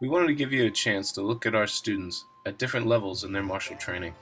We wanted to give you a chance to look at our students at different levels in their martial training.